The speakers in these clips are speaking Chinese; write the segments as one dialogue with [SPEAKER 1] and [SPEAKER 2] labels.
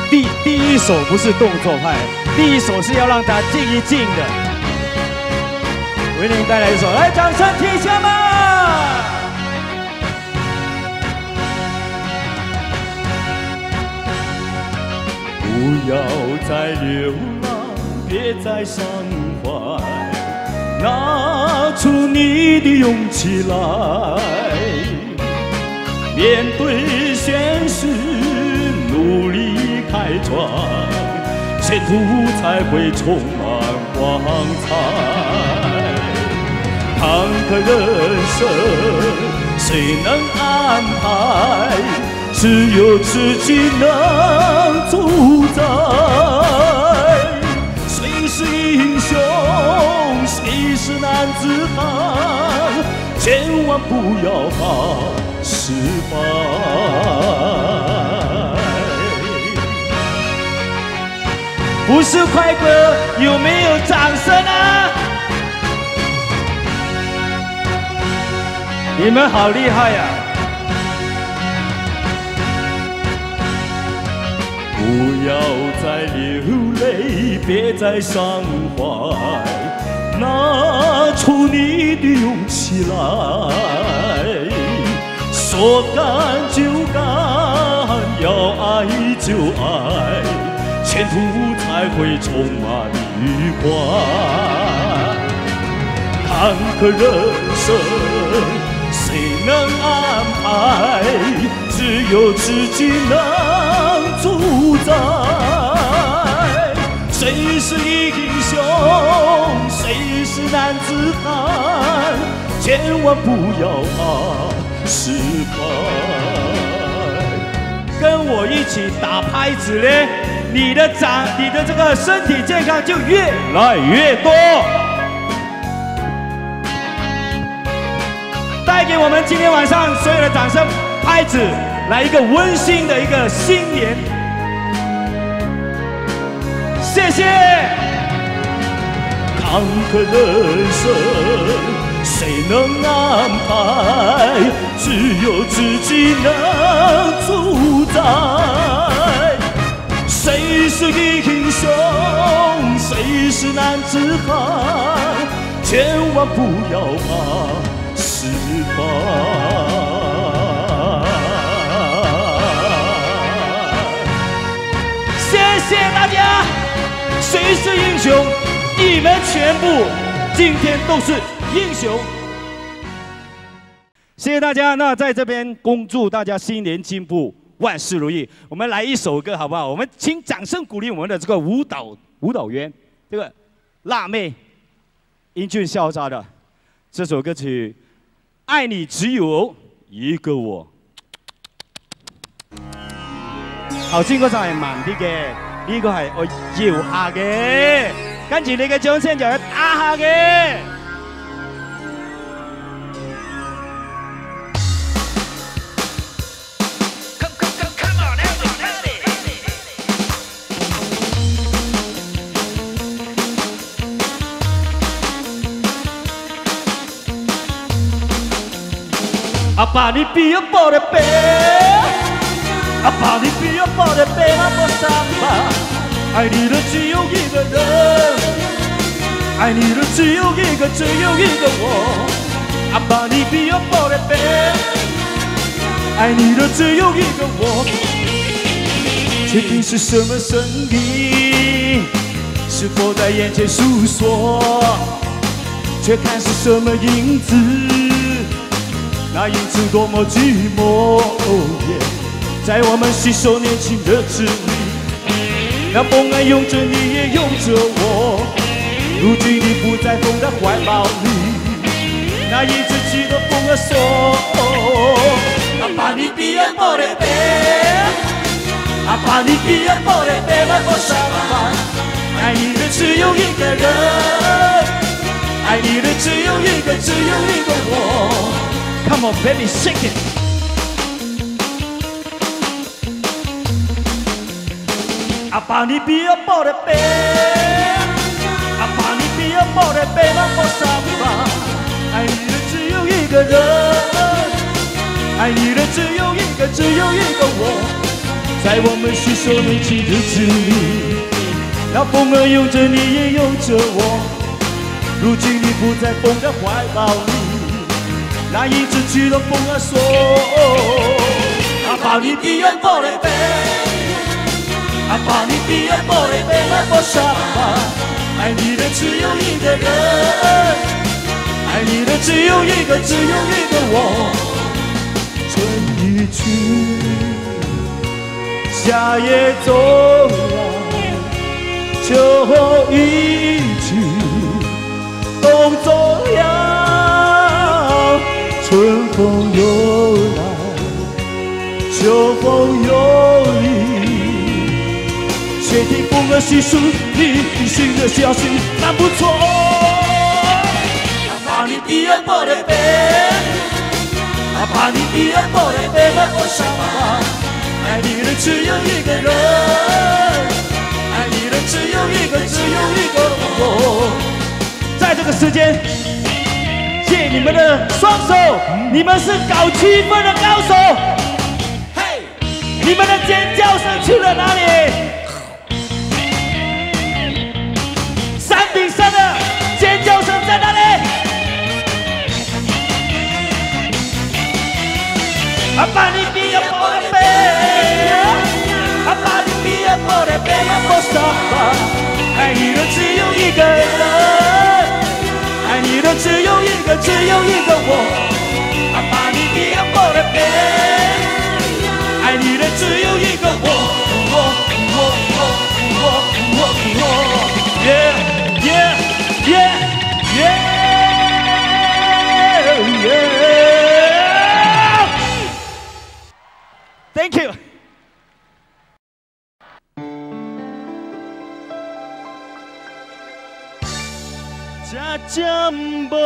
[SPEAKER 1] 第一首不是动作派，第一首是要让他静一静的。为您带来一首，来，掌声听一下吧。
[SPEAKER 2] 不要再流浪，别再伤怀，拿出你的勇气来，面对现实，努力开创，前途才会充满光彩。坎坷人生，谁能安排？只有自己能主宰。谁是英雄，谁是男子汉？千万不要怕失败。
[SPEAKER 1] 不是快歌，有没有掌声啊？你们好厉害呀！
[SPEAKER 2] 不要再流泪，别再伤怀，拿出你的勇气来。说干就干，要爱就爱，前途才会充满愉快。坎坷人生，谁能安排？只有自己能主宰。谁是英雄，谁是男子汉？千万不要怕失败。
[SPEAKER 1] 跟我一起打拍子嘞，你的这个身体健康就越来越多。带给我们今天晚上所有的掌声拍子，来一个温馨的一个新年，谢谢。
[SPEAKER 2] 坎坷人生，谁能安排？只有自己能主宰。谁是英雄，谁是男子汉？千万不要怕失败。
[SPEAKER 1] 谢谢大家。谁是英雄？你们全部今天都是英雄。谢谢大家。那在这边恭祝大家新年进步，万事如意。我们来一首歌好不好？我们请掌声鼓励我们的这个舞蹈员，这个辣妹，英俊潇洒的这首歌曲《爱你只有一個我》。頭先嗰首係慢啲嘅，呢個係我搖下嘅，跟住你嘅掌聲就要打下嘅。阿爸，你比我抱的背，阿爸，你比我抱的背那么伤吧。爱你的只有一个人，爱你的只有一个我。阿爸，你比我抱的背，爱你的只有一个我。确定是什么声音？是否在眼前诉说？却看是什么影子？那影子多么寂寞，在我们携手年轻的日子里，那风儿拥着你也拥着我，如今你不在风的怀抱里，那影子记得风儿说，阿爸你比我抱的背，阿爸你比我抱的背那么伤吧，爱你的只有一个人，爱你的只有一个我。Come on, baby, shake it. 阿爸，你比我抱的背，阿爸，你比我抱的背那么伤吧。爱你的只有一个人，爱你的只有一个我。
[SPEAKER 2] 在我们携手年轻日子里，那风儿拥着你，也拥着我。如今你不在风的怀抱里，那一直去了风儿说：阿爸，你比远玻璃杯，阿爸，你比远玻璃杯，那多傻吧。爱你的只有一个人，爱你的只有一个，只有一个我。春一去，夏也走来，秋一去，冬终了，春风又来，秋风又离。谁听风儿细数你新的消息，那不错。阿爸，你比远玻璃杯，阿爸，你比远玻璃杯，那多伤疤。爱你的只有一个人，爱你的只有一个，只有一个我。在这个时间，借你们的双手，你们是搞气氛的高手。嘿，你们的尖叫声去了哪里？山顶上的尖叫声在哪里？阿爸，你比远玻璃杯，阿爸，你比远玻璃杯，那多伤疤。爱你的只有一个人，爱你的只有一个，只有一个我。阿爸，你比远玻璃杯，爱你的只有一个我。Yeah, yeah, yeah, yeah, yeah. Thank you. Jajambo.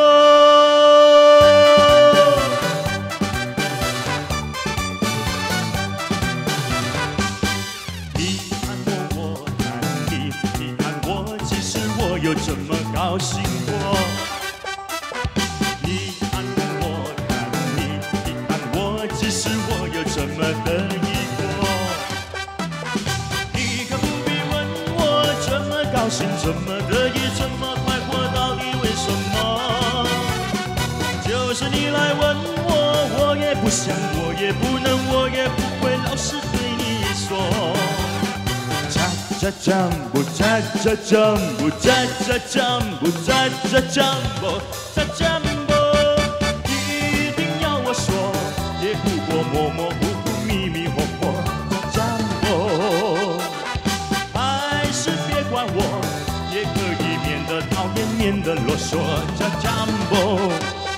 [SPEAKER 2] 有这么高兴过？你看我看你，你看我，其实我有这么得意过。你可不必问我这么高兴，这么得意，这么快活，到底为什么？就是你来问我，我也不想，我也不能，我也不会老实对你说。Jumbo, jumbo, jumbo, jumbo， 一定要我说，也不过模模糊糊、迷迷糊糊。Jumbo， 还是别管我，也可以免得讨厌，免得啰嗦。Jumbo，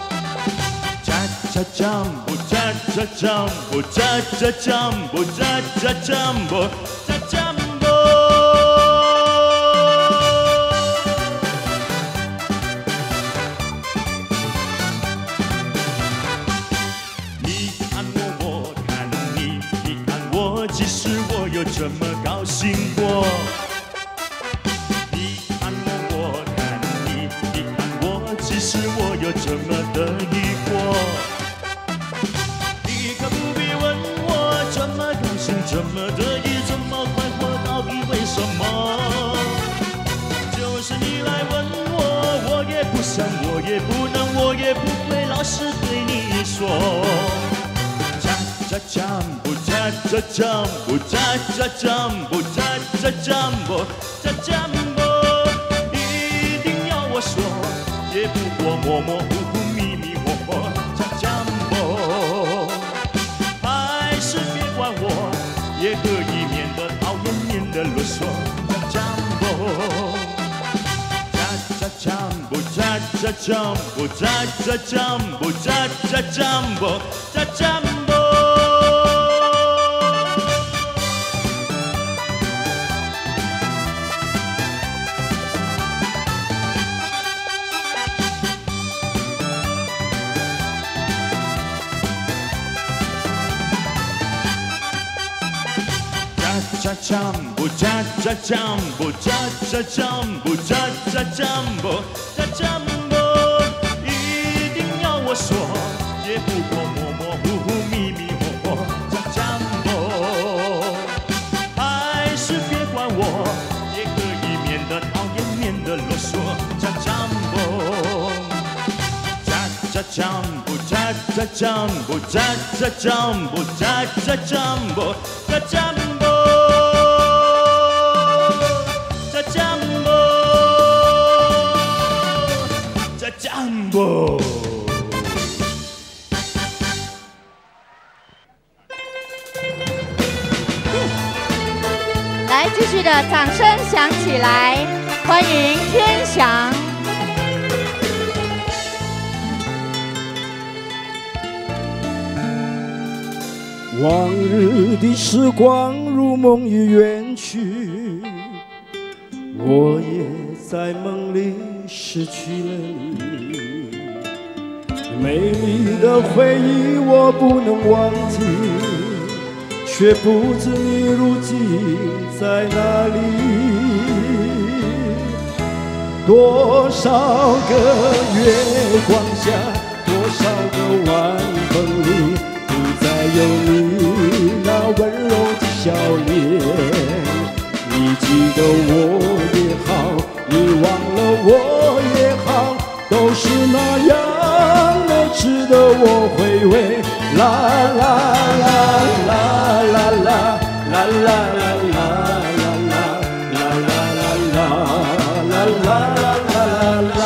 [SPEAKER 2] jumbo, jumbo, jumbo， jumbo。其实我有这么高兴过，你看我看你，你看我，其实我有这么得意过。你可不必问我这么高兴，这么得意，这么快活，到底为什么？就是你来问我，我也不想，我也不能，我也不会老实对你说。Jumbo, jumbo, jumbo, jumbo, jumbo， 一定要我说，也不过模模糊糊、迷迷糊糊。Jumbo， 还是别管我，也可以免得讨厌，免得啰嗦。Jumbo， jumbo, jumbo, jumbo, jumbo, jumbo。Jumbo, jumbo, jumbo, jumbo, jumbo， 一定要我说，也不过模模糊糊、迷迷糊糊。Jumbo， 的啰嗦，加酱波，加酱波，加酱波，加酱波，加酱波，加酱波，加酱波，加酱波。
[SPEAKER 3] 来，继续的掌声响起来，欢迎天翔。
[SPEAKER 4] 往日的时光如梦已远去，我也在梦里失去了你。美丽的回忆我不能忘记，却不知你如今在哪里。多少个月光下，多少个晚风里，不再有你那温柔的笑脸。你记得我也好，你忘了我也好，都是那样的值得我回味。啦啦啦啦啦啦啦啦啦啦啦啦啦啦。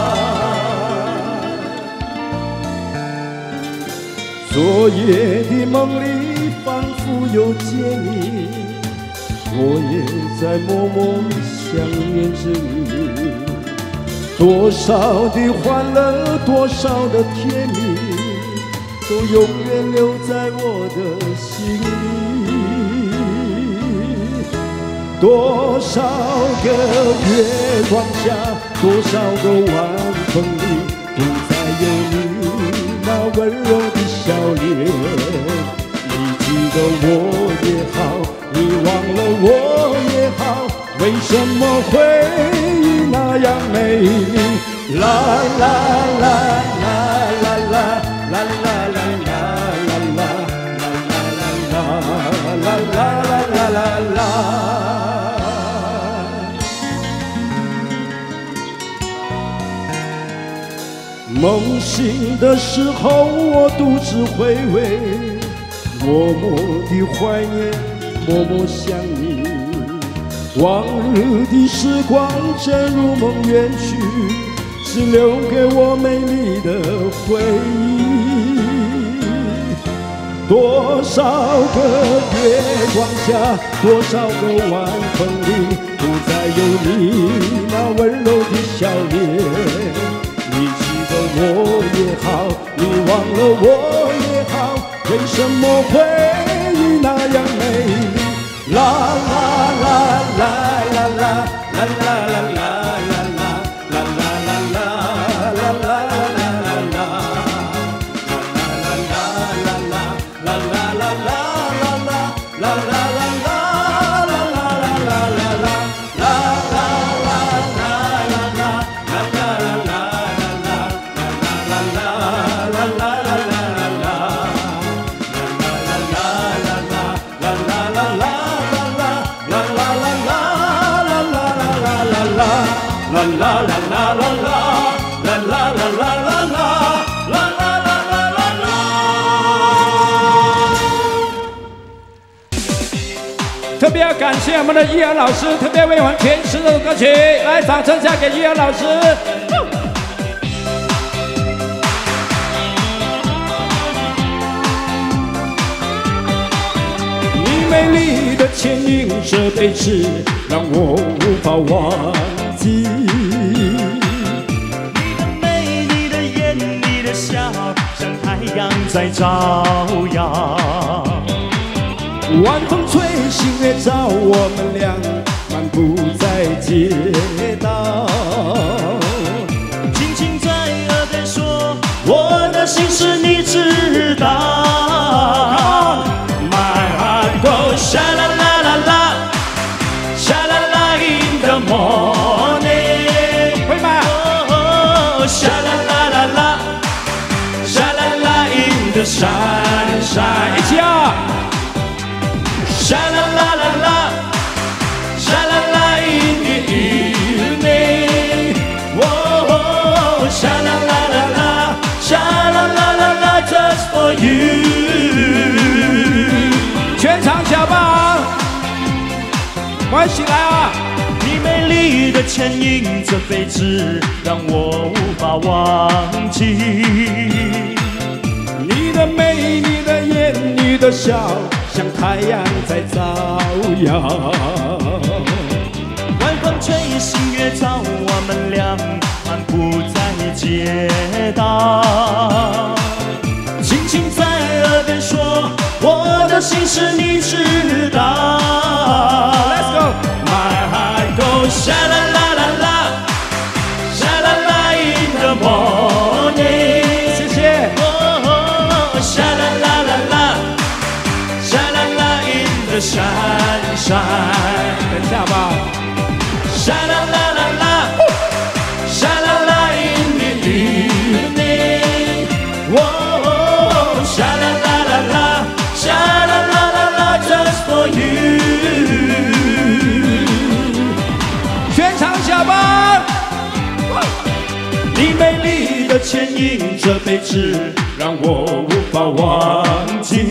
[SPEAKER 4] 昨夜的梦里仿佛有见你，我也在默默想念着你。多少的欢乐，多少的甜蜜，都永远留在我的心里。多少个月光下，多少个晚风里，不再有你那温柔的笑脸。你记得我也好，你忘了我也好，为什么回忆那样美丽？啦啦啦啦啦啦啦啦啦啦啦啦啦。梦醒的时候，我独自回味，默默地怀念，默默想你。往日的时光正如梦远去，只留给我美丽的回忆。多少个月光下，多少个晚风里，不再有你那温柔的笑脸。你记得我也好，你忘了我也好，为什么回忆那样美丽？啦啦啦啦啦啦啦啦啦啦啦啦啦啦啦啦特别要感谢我们的易儿老师，特别为我们填词这首歌曲，来，掌声下给易儿老师。你美丽的倩影，这辈子让我无法忘记。
[SPEAKER 2] 你的美丽的眼，你的笑，像太阳在照耀。
[SPEAKER 4] 晚风吹，星月照，我们俩漫步在街道。
[SPEAKER 2] 轻轻在耳边说，我的心事你知道。My heart goes sha la la la la, sha la la in the morning。
[SPEAKER 4] 会吗？
[SPEAKER 2] Oh, sha la la la la, sha la la in the sunshine。
[SPEAKER 4] 一起啊！
[SPEAKER 2] Sha la la la la, sha la la in the evening。
[SPEAKER 4] 关起来啊！
[SPEAKER 2] 你美丽的牵引着飞驰，让我无法忘记。
[SPEAKER 4] 你的美，你的眼，你的笑，像太阳在照耀。
[SPEAKER 2] 晚风吹醒月照，我们俩漫步在街道。轻轻在耳边说，我的心事你知道。Let's
[SPEAKER 4] go.
[SPEAKER 2] My heart goes sha la la la la, sha la la in the morning.
[SPEAKER 4] 谢谢。
[SPEAKER 2] Oh, sha la la la la, sha la la in the sunshine.
[SPEAKER 4] 等一下吧。
[SPEAKER 2] Sha la la la la, sha la la in the evening. Whoa, sha la la la la, sha la la la la, just for you.
[SPEAKER 4] 全场下班。
[SPEAKER 2] 你美丽的牵引着飞驰，让我无法忘记。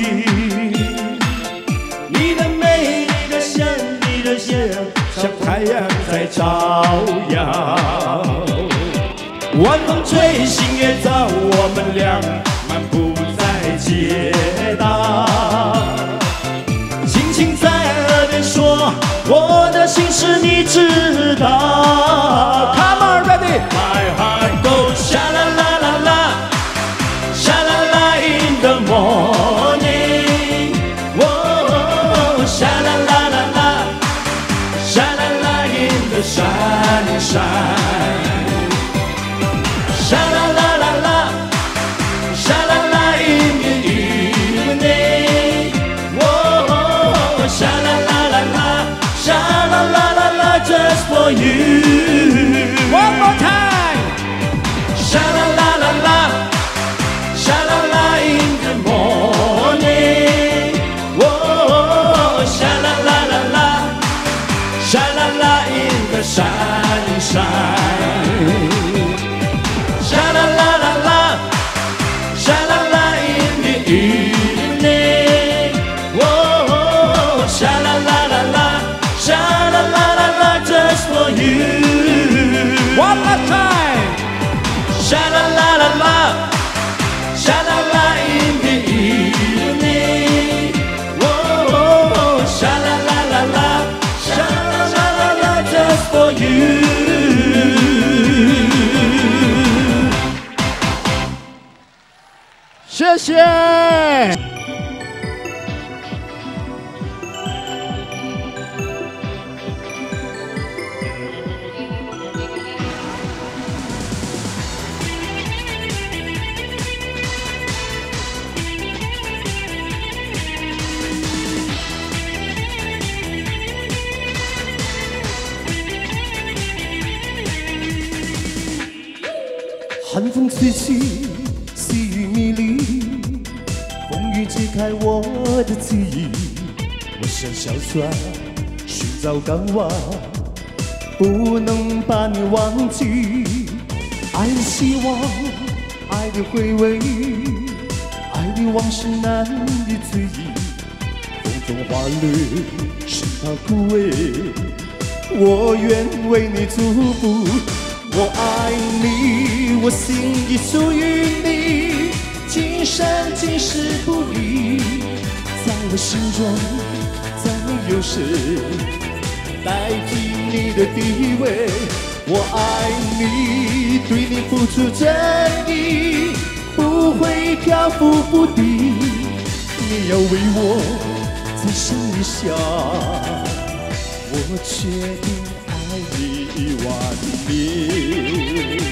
[SPEAKER 2] 你的美，你的笑，你的笑，
[SPEAKER 4] 像太阳在照耀。
[SPEAKER 2] 晚风吹醒月照，我们俩漫步在街道。轻轻在耳边说，我的心事你知道。
[SPEAKER 4] Come on, ready.
[SPEAKER 2] My heart goes sha la la la la, sha la la in the morning. Whoa, sha la la la la, sha la la in the sunshine. Sha la la la la, sha la la in the evening. Whoa, sha la la la la, sha la la la la, just for you.
[SPEAKER 4] One more time.
[SPEAKER 2] Sha la la la la, sha la la in the morning. Whoa, sha la la la la, sha la la in the sunshine. Sha la la la la, sha la la in the evening. Whoa, sha la la la la, sha la la la la, just for you.
[SPEAKER 4] One more time.
[SPEAKER 2] Sha la la la la, sha la la in the evening. Whoa, sha la la la la, sha la la la la, just for you.
[SPEAKER 4] 谢谢。
[SPEAKER 2] 寒风吹起，细雨迷离，风雨揭开我的记忆。我像小船寻找港湾，不能把你忘记。爱的希望，爱的回味，爱的往事难以追忆。风中花蕊使它枯萎，我愿为你祝福。我爱你，我心已属于你，今生今世不移。在我心中，再没有谁代替你的地位。我爱你，对你付出真意，不会漂浮不定。你要为我再想一想，我决定爱你1万年。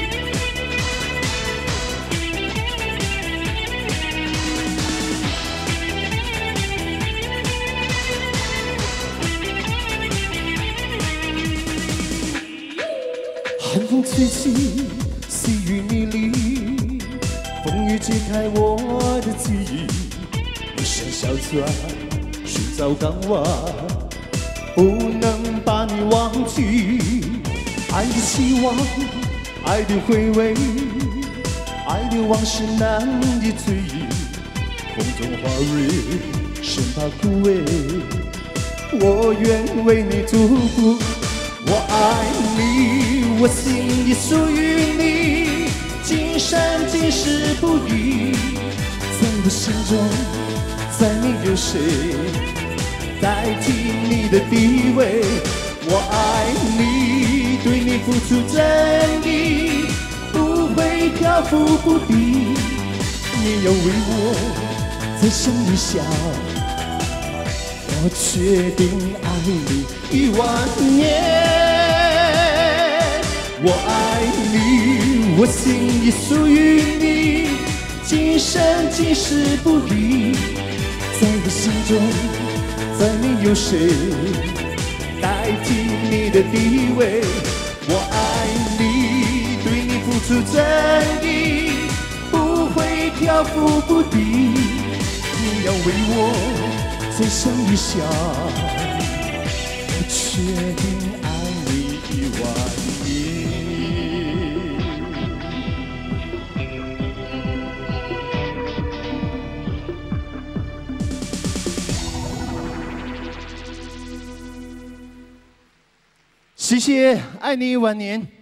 [SPEAKER 2] 寒风吹起，细雨迷离，风雨揭开我的记忆。我像小船寻找港湾，不能把你忘记。爱的希望，爱的回味，爱的往事难以追忆。风中花蕊生怕枯萎，
[SPEAKER 4] 我愿为你祝福。我爱你，我心里属于你，今生今世不渝。在我心中，再没有谁代替你的地位。我爱你，对你付出真意，不会漂浮不定。你要为我再想一想，我决定爱你10000年。我爱你，我心里属于你，今生今世不渝。在我心中，再没有谁代替你的地位。我爱你，对你付出真意，不会漂浮不定。你要为我再想一想，我决定爱你10000年。谢谢，爱你10000年。